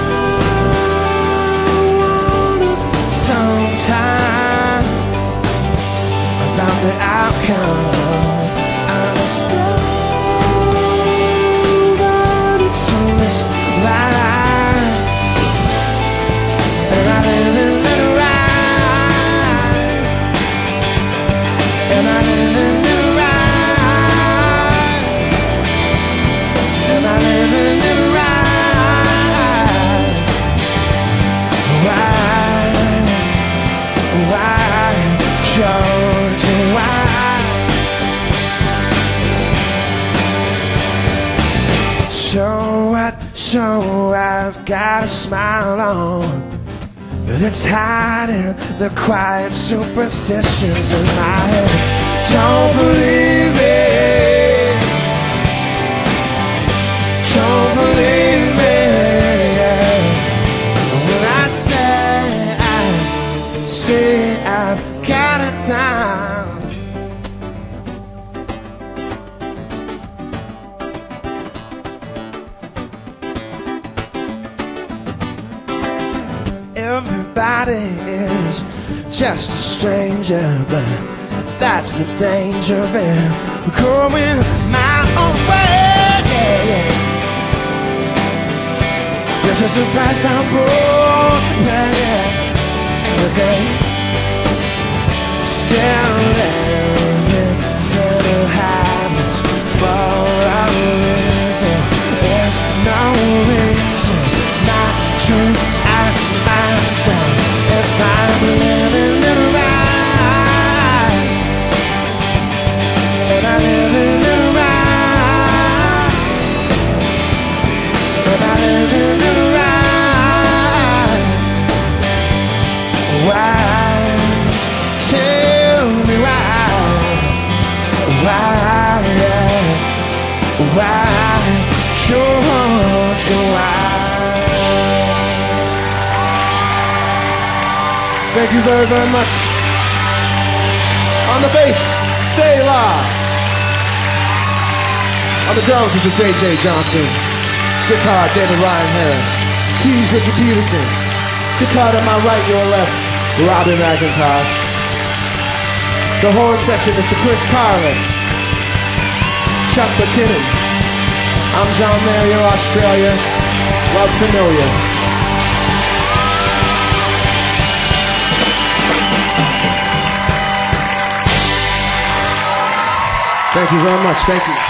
wonder sometimes about the outcome. I'm still verdicts on this life. Am I living it right? Am I living it right? Am I living it right? Why, why, Georgia, why? So what, so I've got a smile on, but it's hiding the quiet superstitions in my head. Don't believe it, don't believe me, yeah. When I say, I say I've got it down. Every everybody is just a stranger, but that's the danger of it. I'm going my own way, yeah, yeah. You're just a price I'm born to pay, yeah. Every day, still living for the habits for a reason. There's no reason not to ask myself if I'm living it right. And I'm living it right. And I'm living it right. Why? Tell me why. Why? Why? Sure to why. Thank you very, very much. On the bass, De La. On the drums, Mister J J Johnson. Guitar, David Ryan Harris. Keys, Ricky Peterson. Guitar to my right, your left, Robbie McIntosh. The horn section, Mister Chris Carlin. Chuck McKinnon. I'm John Mayer, Australia. Love to know you. Thank you very much. Thank you.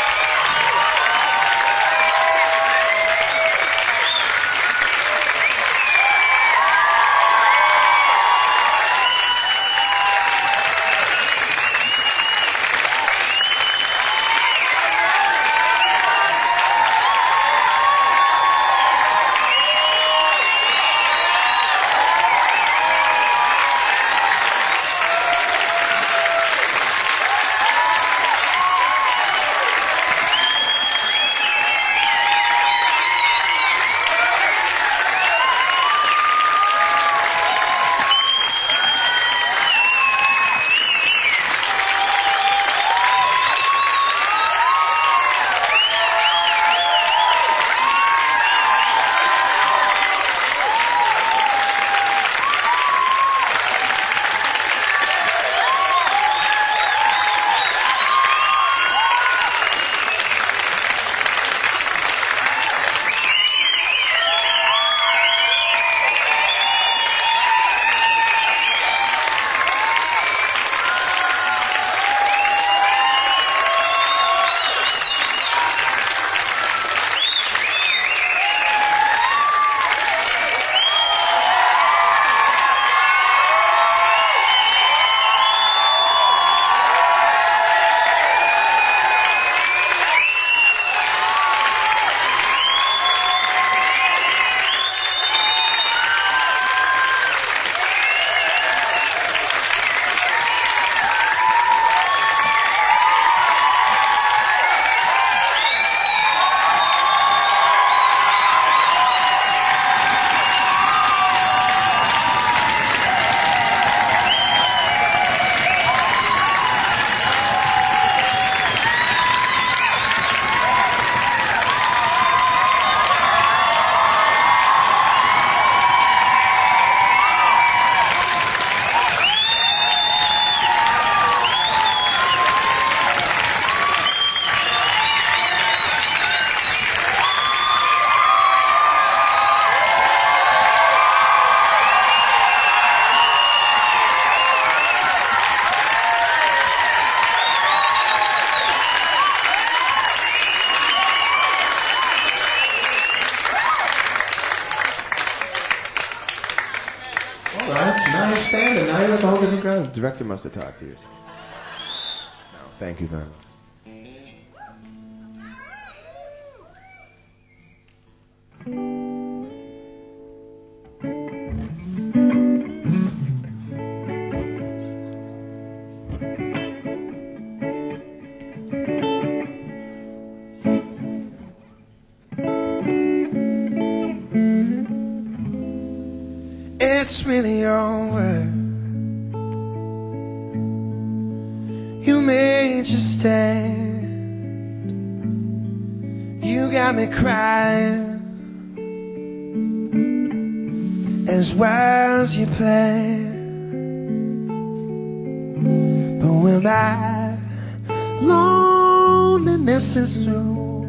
Standing. Now you're at the whole different crowd. The director must have talked to you. No, thank you very much. It's really over. You made your stand. You got me crying. as well as you play. But when that loneliness is through,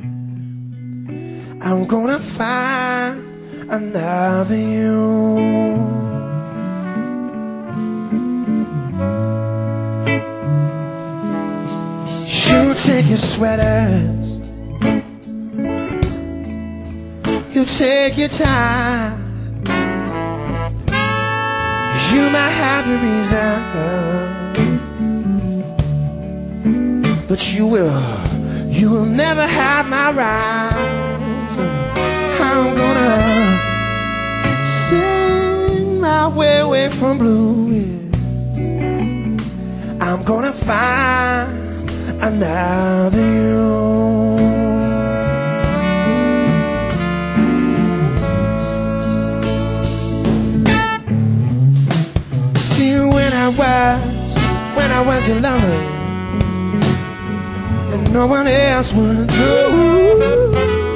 I'm gonna find another you. You take your sweaters, you take your time. You might have your reason, but you will, you will never have my rights. I'm gonna sing my way away from blue. I'm gonna find another you. See, when I was, when I was your lover, and no one else would do,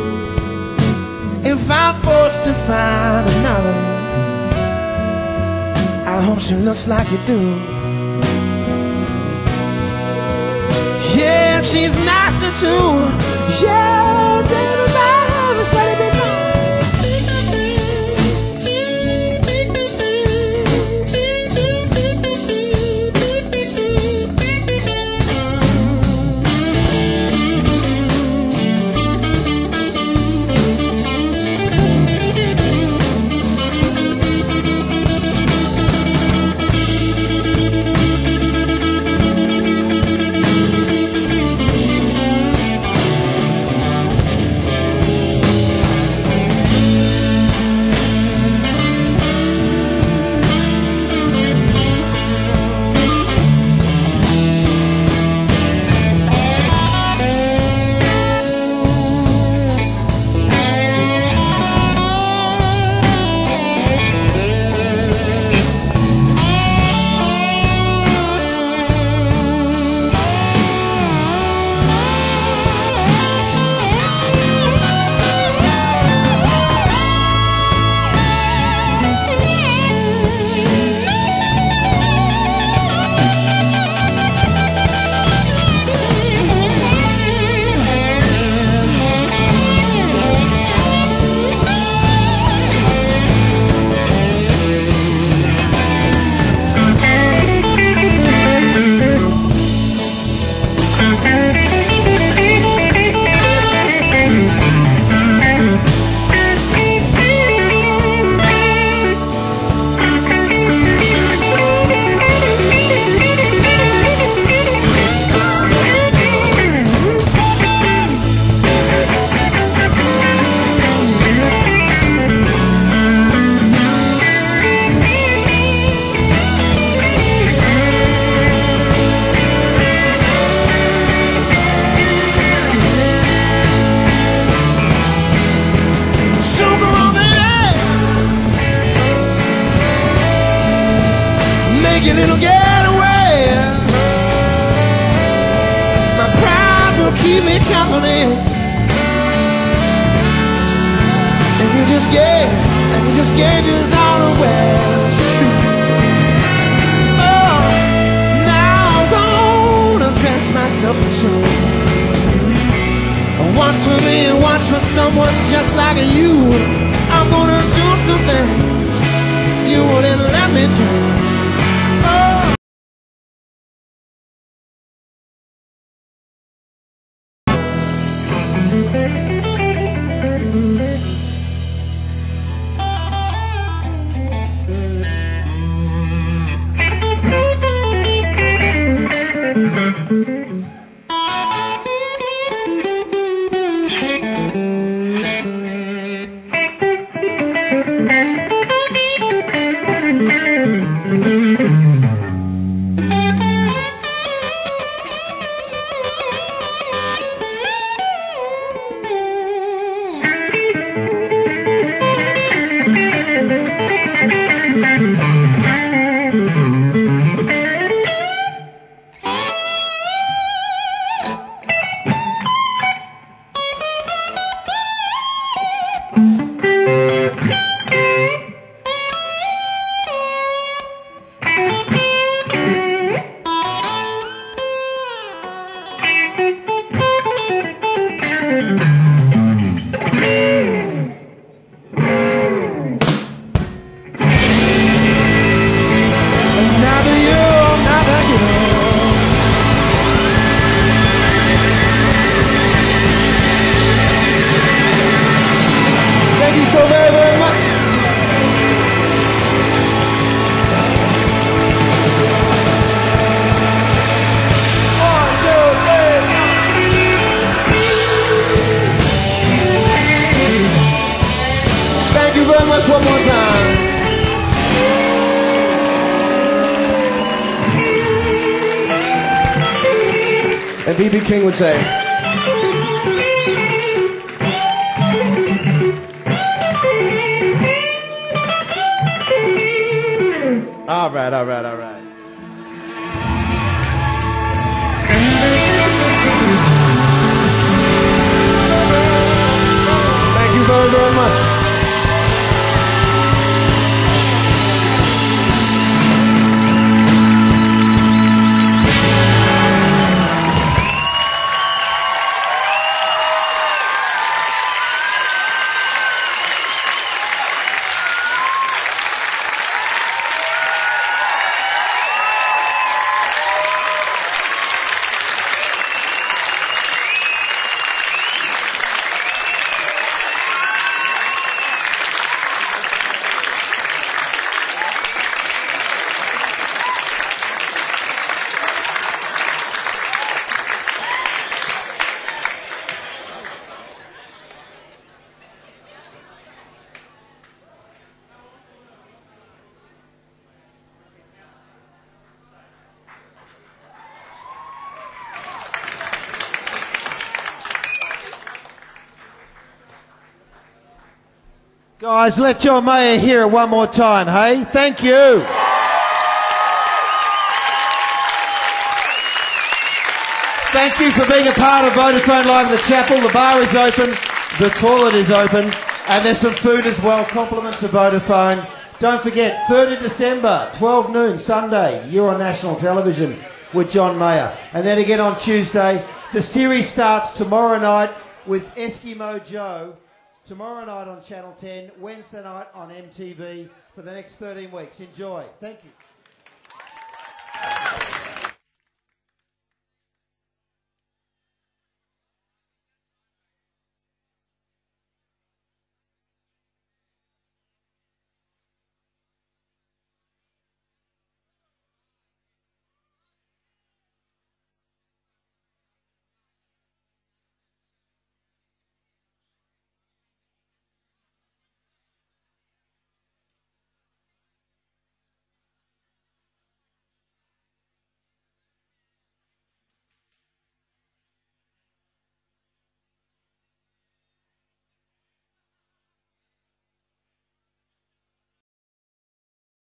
if I'm forced to find another, I hope she looks like you do. Yeah, she's nicer too. Yeah, baby, my love is let it be known. Make a little getaway. My pride will keep me company. And you just gave, and you just gave yours all away. Oh, now I'm gonna dress myself in two. Once for me and once for someone just like you. I'm gonna do some things you wouldn't let me do. and B B King would say. All right, all right, all right. Thank you very, very much. Guys, let John Mayer hear it one more time, hey? Thank you. Thank you for being a part of Vodafone Live at the Chapel. The bar is open, the toilet is open, and there's some food as well. Compliments of Vodafone. Don't forget, third of December, twelve noon, Sunday, you're on national television with John Mayer. And then again on Tuesday, the series starts tomorrow night with Eskimo Joe. Tomorrow night on Channel ten, Wednesday night on M T V for the next thirteen weeks. Enjoy. Thank you.